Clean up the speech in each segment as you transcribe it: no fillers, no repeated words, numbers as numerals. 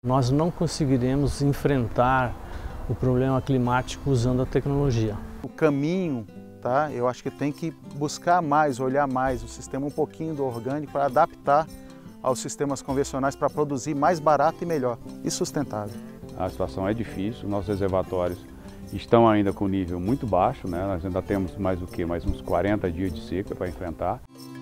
Nós não conseguiremos enfrentar o problema climático usando a tecnologia. O caminho, tá? Eu acho que tem que buscar mais, olhar mais o sistema um pouquinho do orgânico para adaptar aos sistemas convencionais para produzir mais barato e melhor e sustentável. A situação é difícil, nossos reservatórios estão ainda com nível muito baixo, né? Nós ainda temos mais o quê? Mais uns 40 dias de seca para enfrentar.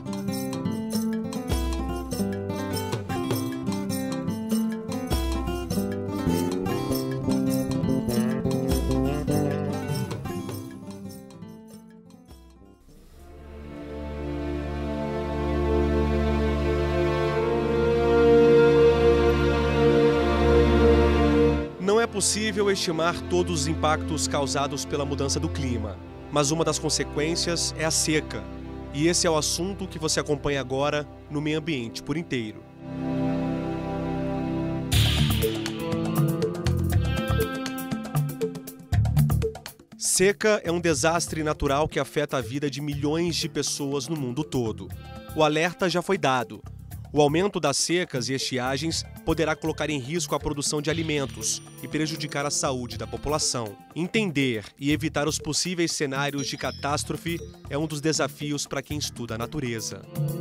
Não é possível estimar todos os impactos causados pela mudança do clima, mas uma das consequências é a seca. E esse é o assunto que você acompanha agora no Meio Ambiente por Inteiro. Seca é um desastre natural que afeta a vida de milhões de pessoas no mundo todo. O alerta já foi dado. O aumento das secas e estiagens poderá colocar em risco a produção de alimentos e prejudicar a saúde da população. Entender e evitar os possíveis cenários de catástrofe é um dos desafios para quem estuda a natureza.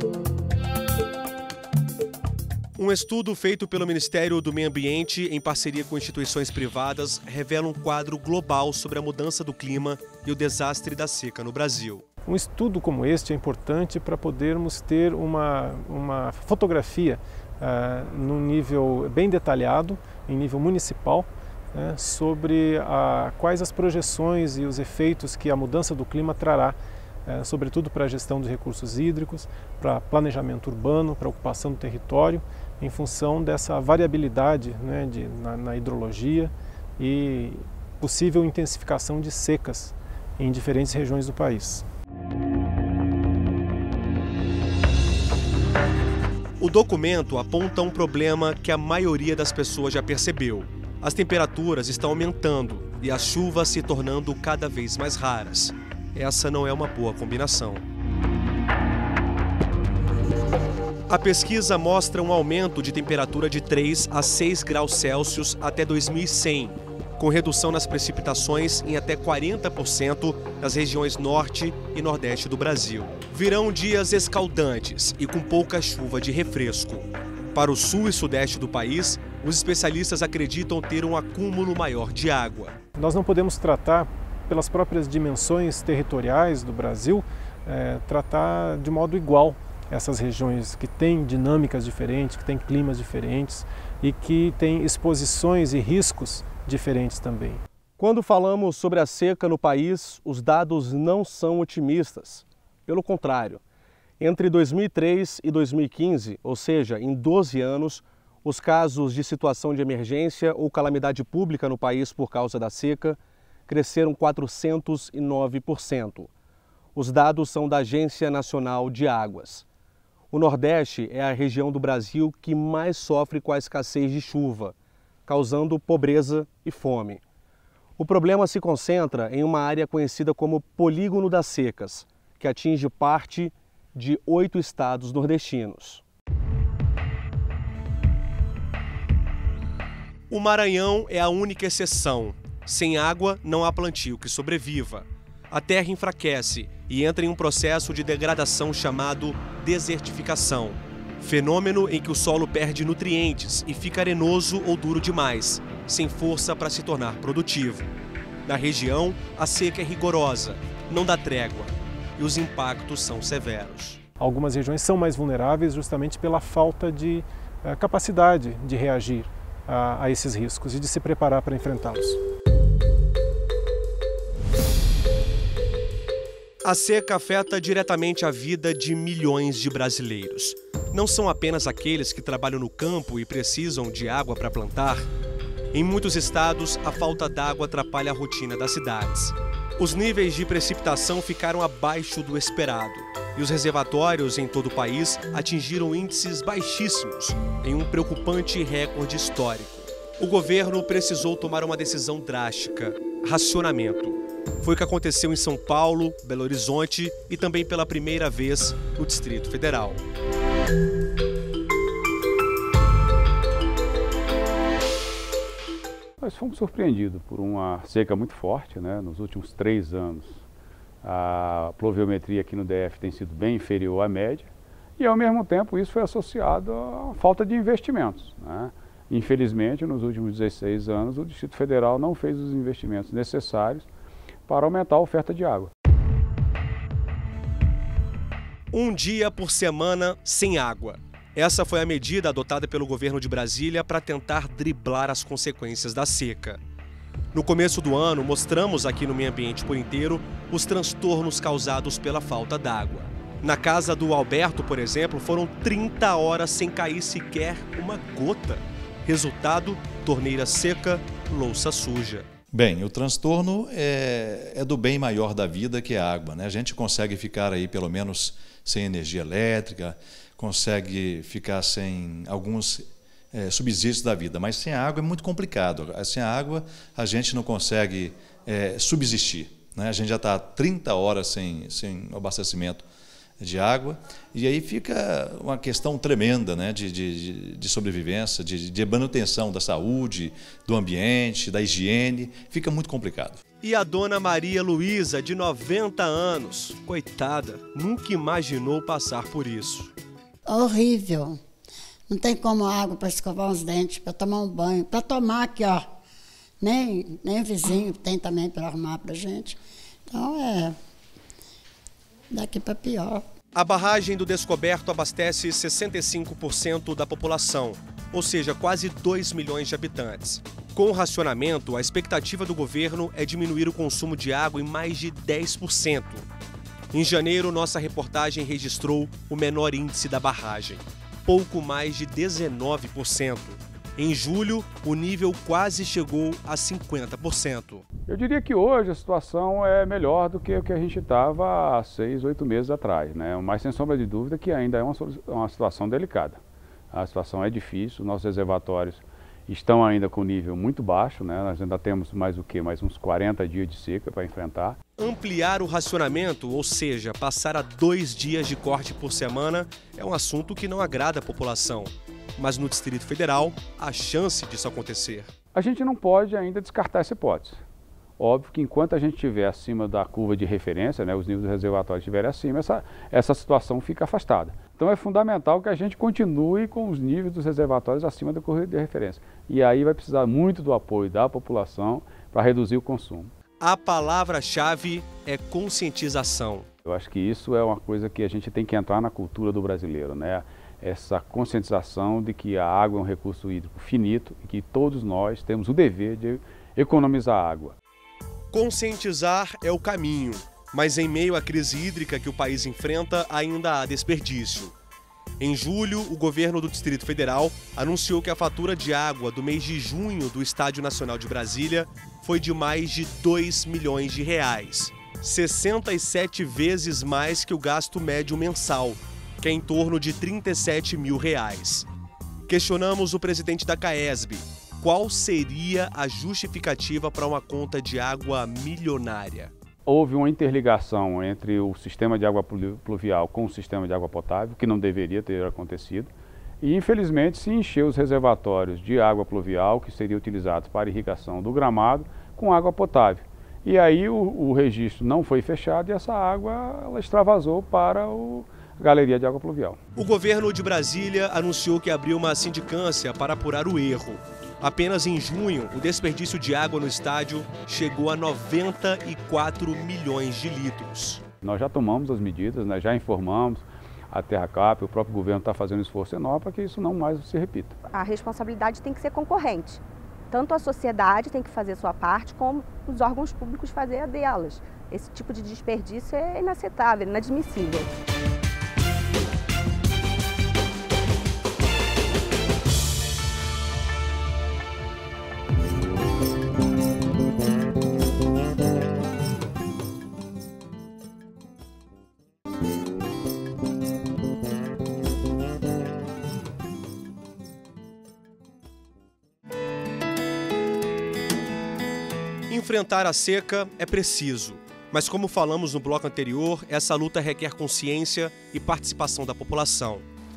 Um estudo feito pelo Ministério do Meio Ambiente, em parceria com instituições privadas, revela um quadro global sobre a mudança do clima e o desastre da seca no Brasil. Um estudo como este é importante para podermos ter uma fotografia num nível bem detalhado, em nível municipal, sobre quais as projeções e os efeitos que a mudança do clima trará, sobretudo para a gestão dos recursos hídricos, para planejamento urbano, para ocupação do território, em função dessa variabilidade, na hidrologia e possível intensificação de secas em diferentes regiões do país. O documento aponta um problema que a maioria das pessoas já percebeu. As temperaturas estão aumentando e as chuvas se tornando cada vez mais raras. Essa não é uma boa combinação. A pesquisa mostra um aumento de temperatura de 3 a 6 graus Celsius até 2100, com redução nas precipitações em até 40% nas regiões norte e nordeste do Brasil. Virão dias escaldantes e com pouca chuva de refresco. Para o sul e sudeste do país, os especialistas acreditam ter um acúmulo maior de água. Nós não podemos tratar, pelas próprias dimensões territoriais do Brasil, tratar de modo igual essas regiões que têm dinâmicas diferentes, que têm climas diferentes e que têm exposições e riscos diferentes também. Quando falamos sobre a seca no país, os dados não são otimistas. Pelo contrário, entre 2003 e 2015, ou seja, em 12 anos, os casos de situação de emergência ou calamidade pública no país por causa da seca cresceram 409%. Os dados são da Agência Nacional de Águas. O Nordeste é a região do Brasil que mais sofre com a escassez de chuva, causando pobreza e fome. O problema se concentra em uma área conhecida como Polígono das Secas, que atinge parte de 8 estados nordestinos. O Maranhão é a única exceção. Sem água, não há plantio que sobreviva. A terra enfraquece e entra em um processo de degradação chamado desertificação. Fenômeno em que o solo perde nutrientes e fica arenoso ou duro demais, sem força para se tornar produtivo. Na região, a seca é rigorosa, não dá trégua e os impactos são severos. Algumas regiões são mais vulneráveis justamente pela falta de capacidade de reagir a esses riscos e de se preparar para enfrentá-los. A seca afeta diretamente a vida de milhões de brasileiros. Não são apenas aqueles que trabalham no campo e precisam de água para plantar. Em muitos estados, a falta d'água atrapalha a rotina das cidades. Os níveis de precipitação ficaram abaixo do esperado e os reservatórios em todo o país atingiram índices baixíssimos, em um preocupante recorde histórico. O governo precisou tomar uma decisão drástica: racionamento. Foi o que aconteceu em São Paulo, Belo Horizonte e também pela primeira vez no Distrito Federal. Nós fomos surpreendidos por uma seca muito forte, né? Nos últimos 3 anos, a pluviometria aqui no DF tem sido bem inferior à média e, ao mesmo tempo, isso foi associado à falta de investimentos, né? Infelizmente, nos últimos 16 anos, o Distrito Federal não fez os investimentos necessários para aumentar a oferta de água. Um dia por semana sem água. Essa foi a medida adotada pelo governo de Brasília para tentar driblar as consequências da seca. No começo do ano, mostramos aqui no Meio Ambiente por Inteiro os transtornos causados pela falta d'água. Na casa do Alberto, por exemplo, foram 30 horas sem cair sequer uma gota. Resultado, torneira seca, louça suja. Bem, o transtorno é do bem maior da vida, que é a água, né? A gente consegue ficar aí pelo menos sem energia elétrica, consegue ficar sem alguns subsídios da vida, mas sem água é muito complicado. Sem a água a gente não consegue subsistir, né? A gente já está 30 horas sem abastecimento de água e aí fica uma questão tremenda, né? de sobrevivência, de manutenção da saúde, do ambiente, da higiene, fica muito complicado. E a dona Maria Luísa, de 90 anos, coitada, nunca imaginou passar por isso. Horrível. Não tem como água para escovar os dentes, para tomar um banho, para tomar aqui, ó. Nem o vizinho tem também para arrumar para a gente. Então daqui para pior. A barragem do Descoberto abastece 65% da população, ou seja, quase 2 milhões de habitantes. Com o racionamento, a expectativa do governo é diminuir o consumo de água em mais de 10%. Em janeiro, nossa reportagem registrou o menor índice da barragem, pouco mais de 19%. Em julho, o nível quase chegou a 50%. Eu diria que hoje a situação é melhor do que o que a gente estava há 6, 8 meses atrás, né? Mas sem sombra de dúvida que ainda é uma situação delicada. A situação é difícil, nossos reservatórios estão ainda com nível muito baixo, né? Nós ainda temos mais uns 40 dias de seca para enfrentar. Ampliar o racionamento, ou seja, passar a 2 dias de corte por semana, é um assunto que não agrada a população. Mas no Distrito Federal, há chance disso acontecer. A gente não pode ainda descartar essa hipótese. Óbvio que enquanto a gente estiver acima da curva de referência, né, os níveis do reservatório estiverem acima, essa situação fica afastada. Então é fundamental que a gente continue com os níveis dos reservatórios acima da curva de referência. E aí vai precisar muito do apoio da população para reduzir o consumo. A palavra-chave é conscientização. Eu acho que isso é uma coisa que a gente tem que entrar na cultura do brasileiro, né? Essa conscientização de que a água é um recurso hídrico finito e que todos nós temos o dever de economizar água. Conscientizar é o caminho, mas em meio à crise hídrica que o país enfrenta, ainda há desperdício. Em julho, o governo do Distrito Federal anunciou que a fatura de água do mês de junho do Estádio Nacional de Brasília foi de mais de 2 milhões de reais, 67 vezes mais que o gasto médio mensal, que é em torno de 37 mil reais. Questionamos o presidente da CAESB. Qual seria a justificativa para uma conta de água milionária? Houve uma interligação entre o sistema de água pluvial com o sistema de água potável, que não deveria ter acontecido, e infelizmente se encheu os reservatórios de água pluvial, que seriam utilizados para irrigação do gramado, com água potável. E aí o registro não foi fechado e essa água ela extravasou para a Galeria de Água Pluvial. O governo de Brasília anunciou que abriu uma sindicância para apurar o erro. Apenas em junho, o desperdício de água no estádio chegou a 94 milhões de litros. Nós já tomamos as medidas, né? Já informamos a Terracap, o próprio governo está fazendo um esforço enorme para que isso não mais se repita. A responsabilidade tem que ser concorrente. Tanto a sociedade tem que fazer sua parte, como os órgãos públicos fazer a delas. Esse tipo de desperdício é inaceitável, inadmissível. Enfrentar a seca é preciso, mas como falamos no bloco anterior, essa luta requer consciência e participação da população.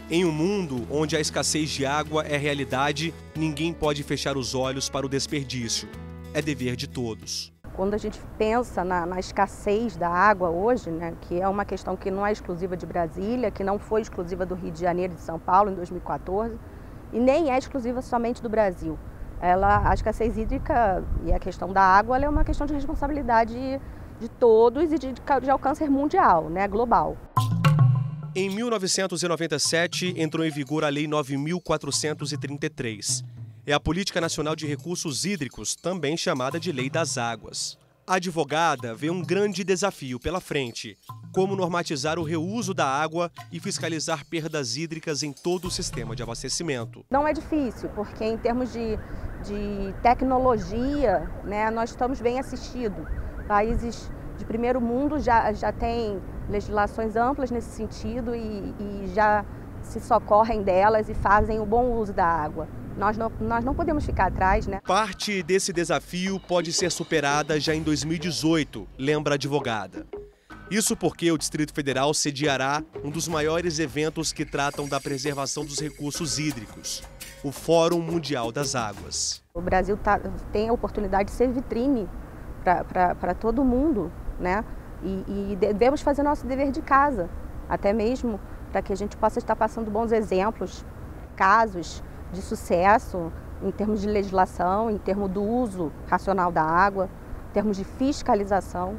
Em um mundo onde a escassez de água é realidade, ninguém pode fechar os olhos para o desperdício. É dever de todos. Quando a gente pensa na escassez da água hoje, né, que é uma questão que não é exclusiva de Brasília, que não foi exclusiva do Rio de Janeiro e de São Paulo em 2014, e nem é exclusiva somente do Brasil. A escassez hídrica e a questão da água é uma questão de responsabilidade de todos e de alcance mundial, né, global. Em 1997, entrou em vigor a Lei 9.433. É a Política Nacional de Recursos Hídricos, também chamada de Lei das Águas. A advogada vê um grande desafio pela frente: como normatizar o reuso da água e fiscalizar perdas hídricas em todo o sistema de abastecimento. Não é difícil, porque em termos de tecnologia, né, nós estamos bem assistidos. Países de primeiro mundo já têm legislações amplas nesse sentido e já se socorrem delas e fazem o bom uso da água. Nós não podemos ficar atrás, né? Parte desse desafio pode ser superada já em 2018, lembra a advogada. Isso porque o Distrito Federal sediará um dos maiores eventos que tratam da preservação dos recursos hídricos, o Fórum Mundial das Águas. O Brasil tem a oportunidade de ser vitrine para todo mundo, né? E devemos fazer nosso dever de casa, até mesmo para que a gente possa estar passando bons exemplos, casos de sucesso em termos de legislação, em termos do uso racional da água, em termos de fiscalização.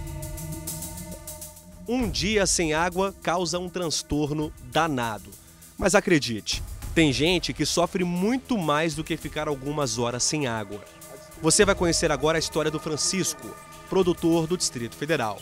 Um dia sem água causa um transtorno danado. Mas acredite, tem gente que sofre muito mais do que ficar algumas horas sem água. Você vai conhecer agora a história do Francisco, produtor do Distrito Federal.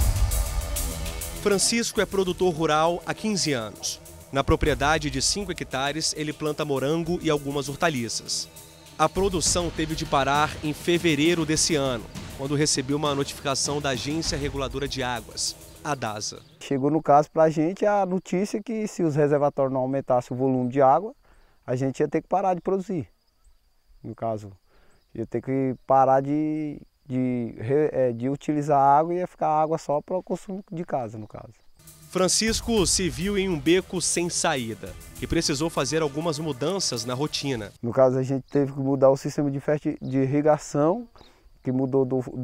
Francisco é produtor rural há 15 anos. Na propriedade de 5 hectares, ele planta morango e algumas hortaliças. A produção teve de parar em fevereiro desse ano, quando recebeu uma notificação da Agência Reguladora de Águas, a DASA. Chegou no caso para a gente a notícia que se os reservatórios não aumentassem o volume de água, a gente ia ter que parar de produzir. No caso, ia ter que parar de utilizar a água e ia ficar água só para o consumo de casa, no caso. Francisco se viu em um beco sem saída e precisou fazer algumas mudanças na rotina. No caso, a gente teve que mudar o sistema de irrigação, que mudou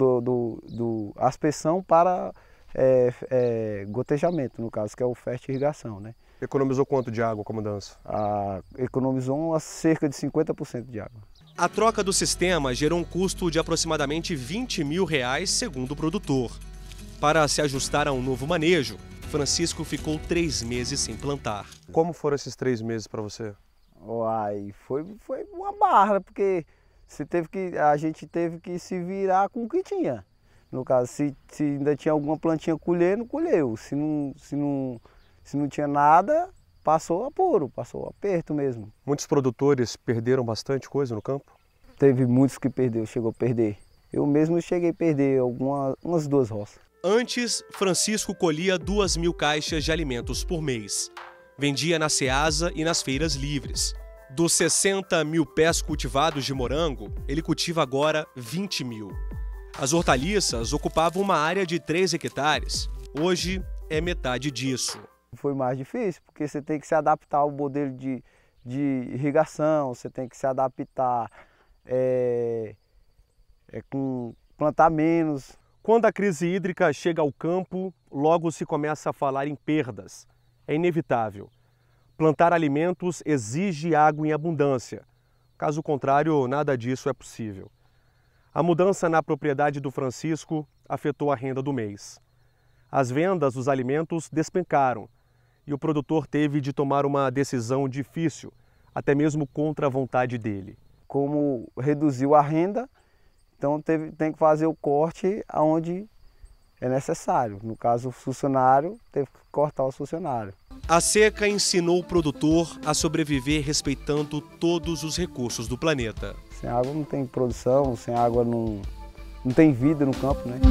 do aspersão para gotejamento, no caso, que é o fertirrigação, né? Economizou quanto de água com a mudança? Economizou cerca de 50% de água. A troca do sistema gerou um custo de aproximadamente R$20 mil, segundo o produtor. Para se ajustar a um novo manejo, Francisco ficou 3 meses sem plantar. Como foram esses 3 meses para você? Foi uma barra, porque a gente teve que se virar com o que tinha. No caso, se ainda tinha alguma plantinha colhendo, colheu. Se não tinha nada, passou apuro, passou aperto mesmo. Muitos produtores perderam bastante coisa no campo? Teve muitos que chegou a perder. Eu mesmo cheguei a perder umas 2 roças. Antes, Francisco colhia 2.000 caixas de alimentos por mês. Vendia na Ceasa e nas feiras livres. Dos 60 mil pés cultivados de morango, ele cultiva agora 20 mil. As hortaliças ocupavam uma área de 3 hectares. Hoje é metade disso. Foi mais difícil, porque você tem que se adaptar ao modelo de irrigação, você tem que se adaptar com plantar menos. Quando a crise hídrica chega ao campo, logo se começa a falar em perdas. É inevitável. Plantar alimentos exige água em abundância. Caso contrário, nada disso é possível. A mudança na propriedade do Francisco afetou a renda do mês. As vendas dos alimentos despencaram e o produtor teve de tomar uma decisão difícil, até mesmo contra a vontade dele. Como reduziu a renda, então tem que fazer o corte aonde é necessário. No caso, o funcionário teve que cortar o funcionário. A seca ensinou o produtor a sobreviver respeitando todos os recursos do planeta. Sem água não tem produção, sem água não tem vida no campo, né?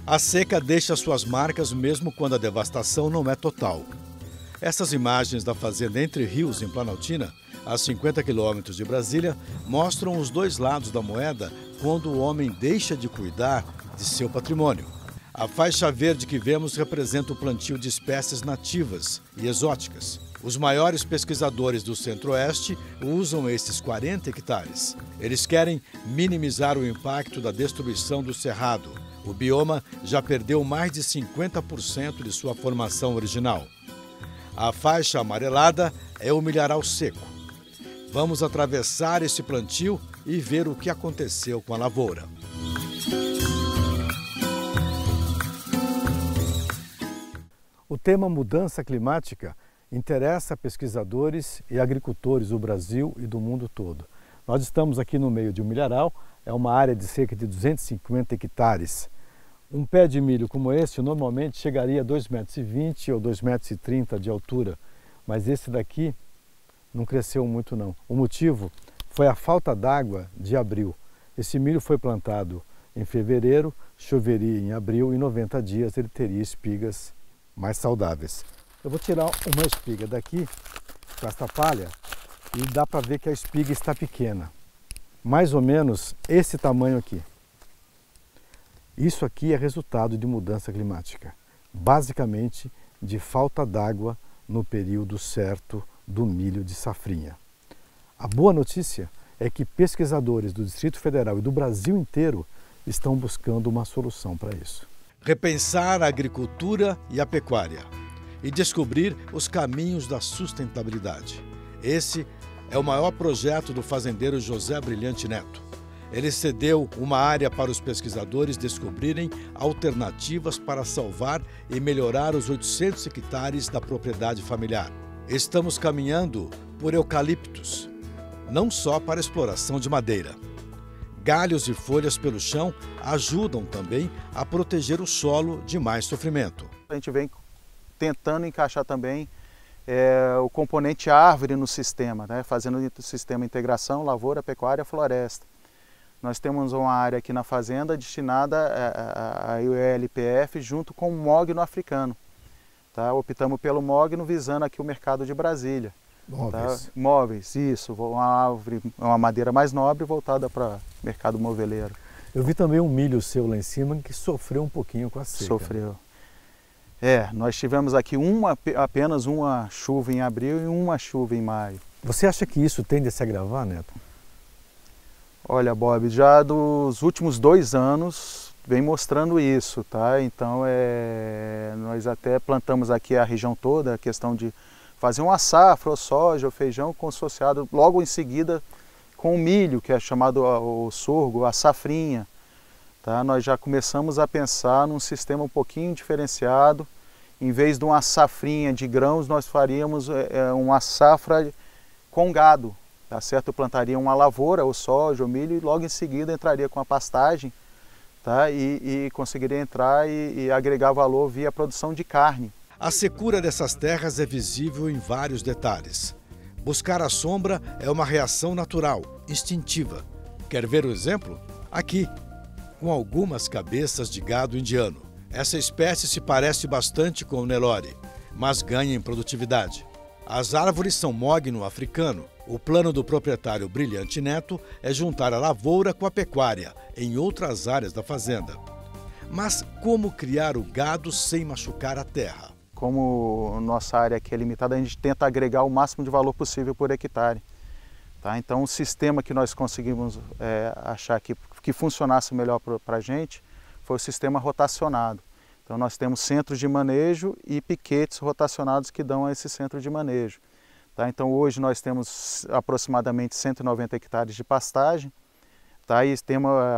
A seca deixa suas marcas mesmo quando a devastação não é total. Essas imagens da fazenda Entre Rios, em Planaltina, a 50 quilômetros de Brasília, mostram os dois lados da moeda quando o homem deixa de cuidar de seu patrimônio. A faixa verde que vemos representa o plantio de espécies nativas e exóticas. Os maiores pesquisadores do Centro-Oeste usam esses 40 hectares. Eles querem minimizar o impacto da destruição do cerrado. O bioma já perdeu mais de 50% de sua formação original. A faixa amarelada é o milharal seco. Vamos atravessar esse plantio e ver o que aconteceu com a lavoura. O tema mudança climática interessa pesquisadores e agricultores do Brasil e do mundo todo. Nós estamos aqui no meio de um milharal, é uma área de cerca de 250 hectares. Um pé de milho como esse normalmente chegaria a 2,20 metros ou 2,30 metros de altura, mas esse daqui não cresceu muito não. O motivo foi a falta d'água de abril. Esse milho foi plantado em fevereiro, choveria em abril e em 90 dias ele teria espigas mais saudáveis. Eu vou tirar uma espiga daqui com esta palha e dá para ver que a espiga está pequena. Mais ou menos esse tamanho aqui. Isso aqui é resultado de mudança climática, basicamente de falta d'água no período certo do milho de safrinha. A boa notícia é que pesquisadores do Distrito Federal e do Brasil inteiro estão buscando uma solução para isso. Repensar a agricultura e a pecuária e descobrir os caminhos da sustentabilidade. Esse é o maior projeto do fazendeiro José Brilhante Neto. Ele cedeu uma área para os pesquisadores descobrirem alternativas para salvar e melhorar os 800 hectares da propriedade familiar. Estamos caminhando por eucaliptos, não só para exploração de madeira. Galhos e folhas pelo chão ajudam também a proteger o solo de mais sofrimento. A gente vem tentando encaixar também o componente árvore no sistema, né? Fazendo o sistema integração, lavoura, pecuária, floresta. Nós temos uma área aqui na fazenda destinada a UELPF junto com o mogno africano. Tá? Optamos pelo mogno visando aqui o mercado de Brasília. Móveis. Tá? Móveis, isso. Uma árvore, uma madeira mais nobre voltada para o mercado moveleiro. Eu vi também um milho seu lá em cima que sofreu um pouquinho com a seca. Sofreu. Nós tivemos aqui apenas uma chuva em abril e uma chuva em maio. Você acha que isso tende a se agravar, Neto? Olha, Bob, já dos últimos 2 anos vem mostrando isso, tá? Então, nós até plantamos aqui a região toda, a questão de fazer uma safra, ou soja, ou feijão, associado logo em seguida com o milho, que é chamado o sorgo, a safrinha. Tá? Nós já começamos a pensar num sistema um pouquinho diferenciado. Em vez de uma safrinha de grãos, nós faríamos uma safra com gado. Tá certo? Eu plantaria uma lavoura, ou soja, ou milho, e logo em seguida entraria com a pastagem, tá? E conseguiria entrar e agregar valor via produção de carne. A secura dessas terras é visível em vários detalhes. Buscar a sombra é uma reação natural, instintiva. Quer ver o exemplo? Aqui, com algumas cabeças de gado indiano. Essa espécie se parece bastante com o Nelore, mas ganha em produtividade. As árvores são mogno africano. O plano do proprietário Brilhante Neto é juntar a lavoura com a pecuária em outras áreas da fazenda. Mas como criar o gado sem machucar a terra? Como nossa área aqui é limitada, a gente tenta agregar o máximo de valor possível por hectare. Tá? Então o sistema que nós conseguimos achar que funcionasse melhor para a gente foi o sistema rotacionado. Então nós temos centros de manejo e piquetes rotacionados que dão a esse centro de manejo. Tá? Então hoje nós temos aproximadamente 190 hectares de pastagem, tá? E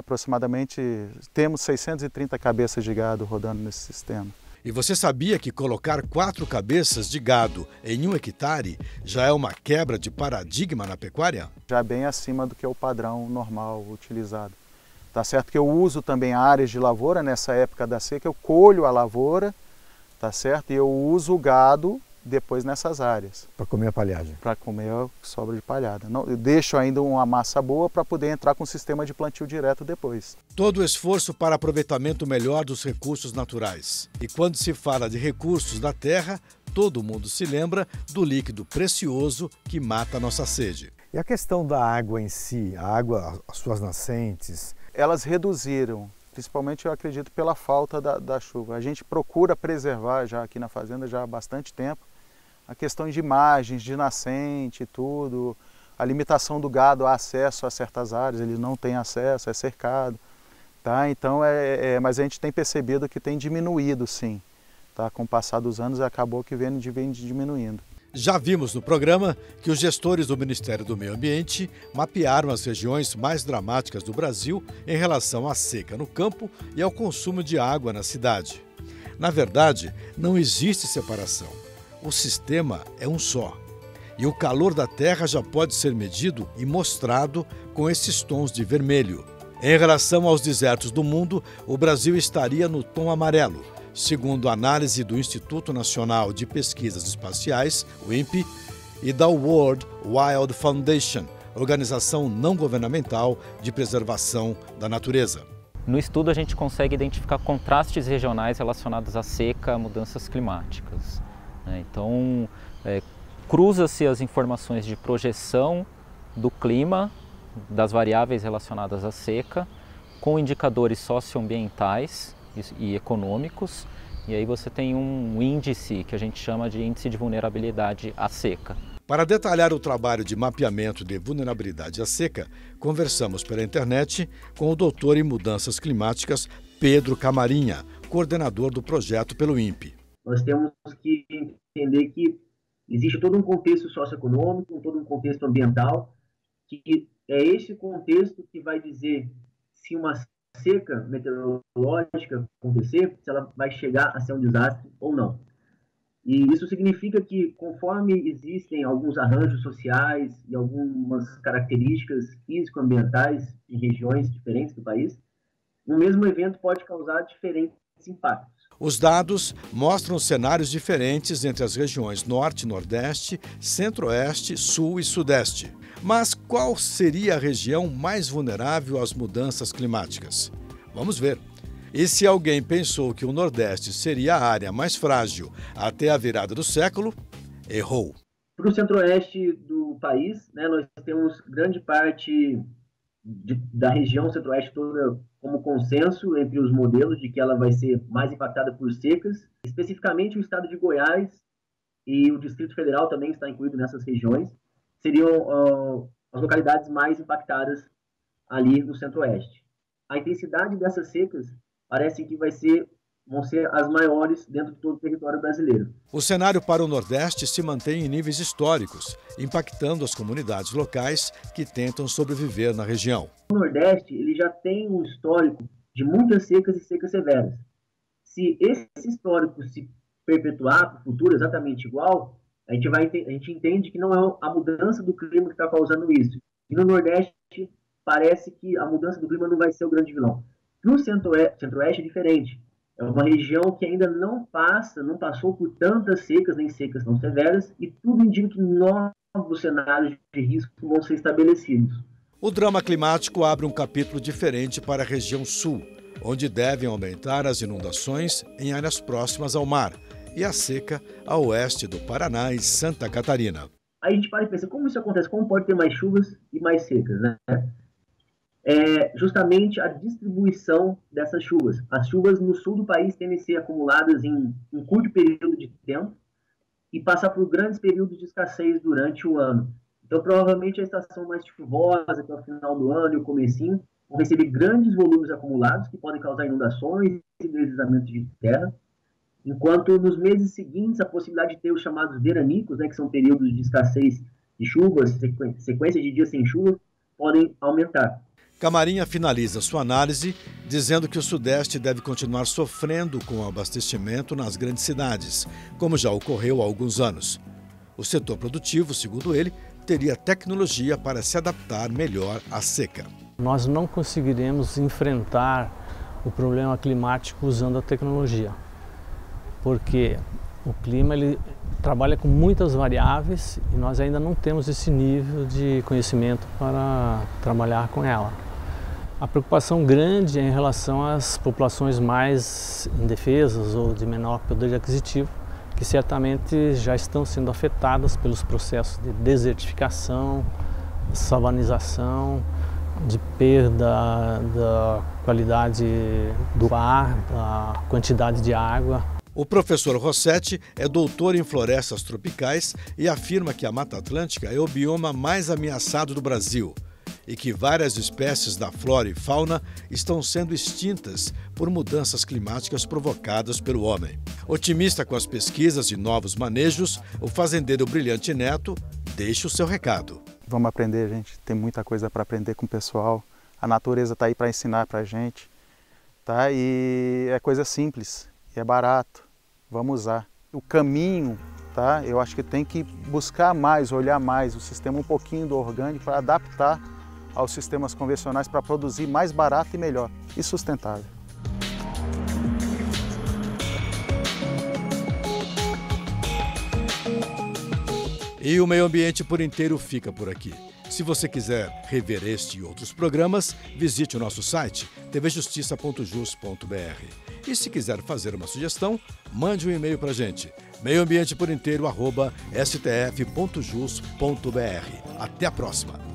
temos 630 cabeças de gado rodando nesse sistema. E você sabia que colocar 4 cabeças de gado em 1 hectare já é uma quebra de paradigma na pecuária? Já bem acima do que é o padrão normal utilizado. Tá certo que eu uso também áreas de lavoura nessa época da seca, eu colho a lavoura, tá certo? E eu uso o gado depois nessas áreas. Para comer a palhagem? Para comer a sobra de palhada. Não, eu deixo ainda uma massa boa para poder entrar com o sistema de plantio direto depois. Todo o esforço para aproveitamento melhor dos recursos naturais. E quando se fala de recursos da terra, todo mundo se lembra do líquido precioso que mata a nossa sede. E a questão da água em si, a água, as suas nascentes? Elas reduziram, principalmente eu acredito pela falta da chuva. A gente procura preservar já aqui na fazenda já há bastante tempo a questão de margens, de nascente e tudo, a limitação do gado a acesso a certas áreas, ele não tem acesso, é cercado. Tá? Então, mas a gente tem percebido que tem diminuído sim. Tá? Com o passar dos anos acabou que vem diminuindo. Já vimos no programa que os gestores do Ministério do Meio Ambiente mapearam as regiões mais dramáticas do Brasil em relação à seca no campo e ao consumo de água na cidade. Na verdade, não existe separação. O sistema é um só. E o calor da terra já pode ser medido e mostrado com esses tons de vermelho. Em relação aos desertos do mundo, o Brasil estaria no tom amarelo, segundo a análise do Instituto Nacional de Pesquisas Espaciais, o INPE, e da World Wild Foundation, organização não governamental de preservação da natureza. No estudo a gente consegue identificar contrastes regionais relacionados à seca, a mudanças climáticas. Então, cruza-se as informações de projeção do clima, das variáveis relacionadas à seca, com indicadores socioambientais e econômicos, e aí você tem um índice que a gente chama de índice de vulnerabilidade à seca. Para detalhar o trabalho de mapeamento de vulnerabilidade à seca, conversamos pela internet com o doutor em mudanças climáticas Pedro Camarinha, coordenador do projeto pelo INPE. Nós temos que entender que existe todo um contexto socioeconômico, todo um contexto ambiental, que é esse contexto que vai dizer se uma seca meteorológica acontecer, se ela vai chegar a ser um desastre ou não. E isso significa que, conforme existem alguns arranjos sociais e algumas características físico-ambientais em regiões diferentes do país, o mesmo evento pode causar diferentes impactos. Os dados mostram cenários diferentes entre as regiões Norte, Nordeste, Centro-Oeste, Sul e Sudeste. Mas qual seria a região mais vulnerável às mudanças climáticas? Vamos ver. E se alguém pensou que o Nordeste seria a área mais frágil até a virada do século, errou. Para o Centro-Oeste do país, nós temos grande parte da região Centro-Oeste toda como consenso entre os modelos de que ela vai ser mais impactada por secas. Especificamente o estado de Goiás e o Distrito Federal também está incluído nessas regiões. Seriam as localidades mais impactadas ali no Centro-Oeste. A intensidade dessas secas parece que vão ser as maiores dentro de todo o território brasileiro. O cenário para o Nordeste se mantém em níveis históricos, impactando as comunidades locais que tentam sobreviver na região. O Nordeste ele já tem um histórico de muitas secas e secas severas. Se esse histórico se perpetuar para o futuro exatamente igual, a gente entende que não é a mudança do clima que está causando isso. E no Nordeste parece que a mudança do clima não vai ser o grande vilão. No Centro-Oeste é diferente. É uma região que ainda não passou por tantas secas, nem secas tão severas, e tudo indica que novos cenários de risco vão ser estabelecidos. O drama climático abre um capítulo diferente para a região sul, onde devem aumentar as inundações em áreas próximas ao mar, e a seca a oeste do Paraná e Santa Catarina. Aí a gente para e pensa, como isso acontece? Como pode ter mais chuvas e mais secas, né? Justamente a distribuição dessas chuvas. As chuvas no sul do país tendem a ser acumuladas em um curto período de tempo e passar por grandes períodos de escassez durante o ano. Então, provavelmente, a estação mais chuvosa, que é o final do ano e o comecinho, vão receber grandes volumes acumulados que podem causar inundações e deslizamento de terra, enquanto nos meses seguintes a possibilidade de ter os chamados veranicos, que são períodos de escassez de chuvas, sequência de dias sem chuva, podem aumentar. Camarinha finaliza sua análise dizendo que o Sudeste deve continuar sofrendo com o abastecimento nas grandes cidades, como já ocorreu há alguns anos. O setor produtivo, segundo ele, teria tecnologia para se adaptar melhor à seca. Nós não conseguiremos enfrentar o problema climático usando a tecnologia, porque O clima ele trabalha com muitas variáveis e nós ainda não temos esse nível de conhecimento para trabalhar com ela. A preocupação grande é em relação às populações mais indefesas ou de menor poder aquisitivo, que certamente já estão sendo afetadas pelos processos de desertificação, savanização, de perda da qualidade do ar, da quantidade de água. O professor Rossetti é doutor em florestas tropicais e afirma que a Mata Atlântica é o bioma mais ameaçado do Brasil e que várias espécies da flora e fauna estão sendo extintas por mudanças climáticas provocadas pelo homem. Otimista com as pesquisas e novos manejos, o fazendeiro Brilhante Neto deixa o seu recado. Vamos aprender, gente. Tem muita coisa para aprender com o pessoal. A natureza está aí para ensinar para a gente. Tá? E é coisa simples, e é barato. Vamos usar. O caminho, tá? Eu acho que tem que buscar mais, olhar mais o sistema um pouquinho do orgânico para adaptar aos sistemas convencionais para produzir mais barato e melhor e sustentável. E o Meio Ambiente por Inteiro fica por aqui. Se você quiser rever este e outros programas, visite o nosso site tvjustiça.jus.br. E se quiser fazer uma sugestão, mande um e-mail para a gente, meioambienteporinteiro@stf.jus.br. Até a próxima!